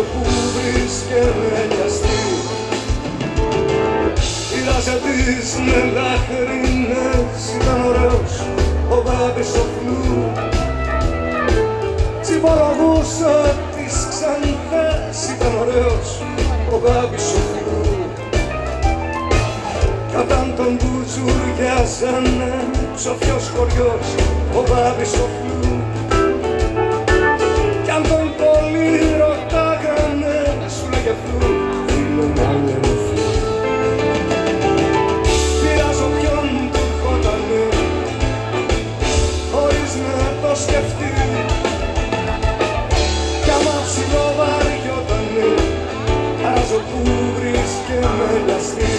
που βρίσκεται λιαστή. Πήρασε τις με δάχρυνες, ήταν ωραίος ο Μπάμπης ο Φλου. Τσιμπολογούσα τις ξανθές, ήταν ωραίος ο Μπάμπης ο Φλου. Κι όταν τον μπουζουριάζανε ψοφιός χωριός ο Μπάμπης ο Φλου. Κι αν τον πολύ ρωτάγανε σου λέγε Φλου, φίλε μου άγγελε Φλου. Πειράζω ποιον του ερχότανε χωρίς να το σκεφτεί. Κι άμα ψιλοβαριότανε, τάζω που βρίσκε με λαστή.